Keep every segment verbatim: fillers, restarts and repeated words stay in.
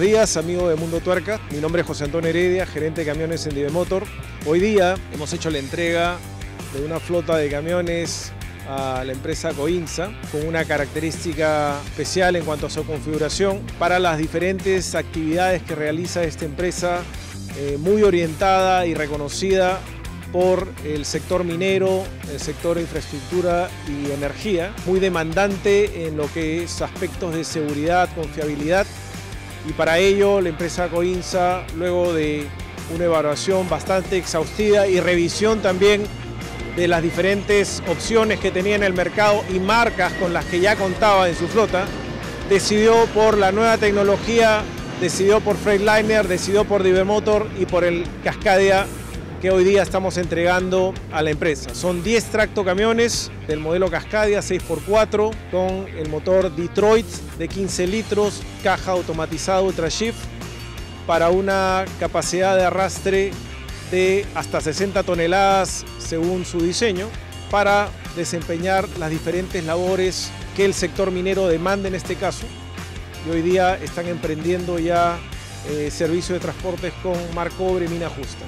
días, amigo de Mundo Tuerca. Mi nombre es José Antonio Heredia, gerente de camiones en Divemotor. Hoy día hemos hecho la entrega de una flota de camiones a la empresa Coinsa con una característica especial en cuanto a su configuración para las diferentes actividades que realiza esta empresa, eh, muy orientada y reconocida por el sector minero, el sector de infraestructura y energía, muy demandante en lo que es aspectos de seguridad, confiabilidad, y para ello la empresa Coinsa, luego de una evaluación bastante exhaustiva y revisión también de las diferentes opciones que tenía en el mercado y marcas con las que ya contaba en su flota, decidió por la nueva tecnología, decidió por Freightliner, decidió por Divemotor y por el Cascadia que hoy día estamos entregando a la empresa. Son diez tractocamiones del modelo Cascadia seis por cuatro con el motor Detroit de quince litros, caja automatizada Ultra Shift para una capacidad de arrastre de hasta sesenta toneladas según su diseño, para desempeñar las diferentes labores que el sector minero demanda en este caso. Y hoy día están emprendiendo ya eh, servicio de transportes con Mar Cobre y Mina Justa.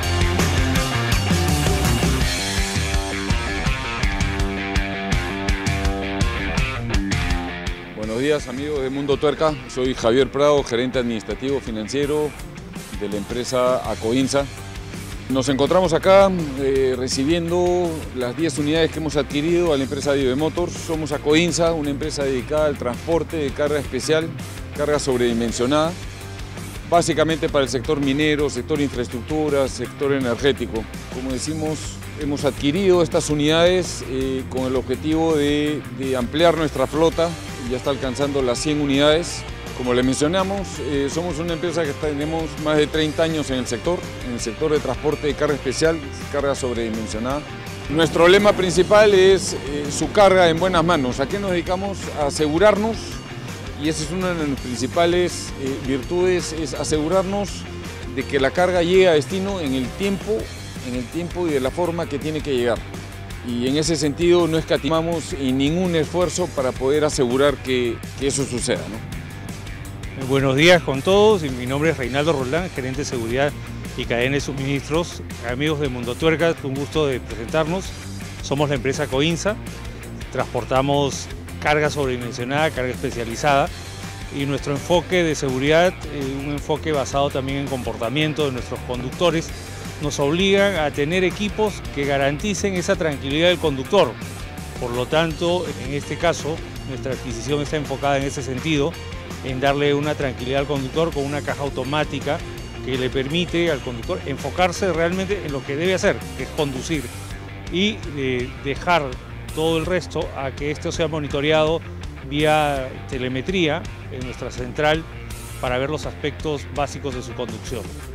Buenos días, amigos de Mundo Tuerca. Soy Javier Prado, gerente administrativo financiero de la empresa Coinsa. Nos encontramos acá eh, recibiendo las diez unidades que hemos adquirido a la empresa Divemotor. Somos Coinsa, una empresa dedicada al transporte de carga especial, carga sobredimensionada, básicamente para el sector minero, sector infraestructura, sector energético. Como decimos, hemos adquirido estas unidades eh, con el objetivo de, de ampliar nuestra flota. Ya está alcanzando las cien unidades. Como le mencionamos, eh, somos una empresa que tenemos más de treinta años en el sector, en el sector de transporte de carga especial, carga sobredimensionada. Nuestro lema principal es eh, su carga en buenas manos. ¿A qué nos dedicamos? A asegurarnos, y esa es una de las principales eh, virtudes, es asegurarnos de que la carga llegue a destino en el tiempo, en el tiempo y de la forma que tiene que llegar. Y en ese sentido no escatimamos en ningún esfuerzo para poder asegurar que, que eso suceda, ¿no? Buenos días con todos, mi nombre es Reinaldo Roldán, gerente de seguridad y cadena de suministros. Amigos de Mundo Tuerca, un gusto de presentarnos. Somos la empresa Coinsa, transportamos carga sobredimensionada, carga especializada, y nuestro enfoque de seguridad, eh, un enfoque basado también en comportamiento de nuestros conductores, nos obligan a tener equipos que garanticen esa tranquilidad del conductor. Por lo tanto, en este caso, nuestra adquisición está enfocada en ese sentido, en darle una tranquilidad al conductor con una caja automática que le permite al conductor enfocarse realmente en lo que debe hacer, que es conducir, y eh, dejar todo el resto a que esto sea monitoreado vía telemetría en nuestra central para ver los aspectos básicos de su conducción.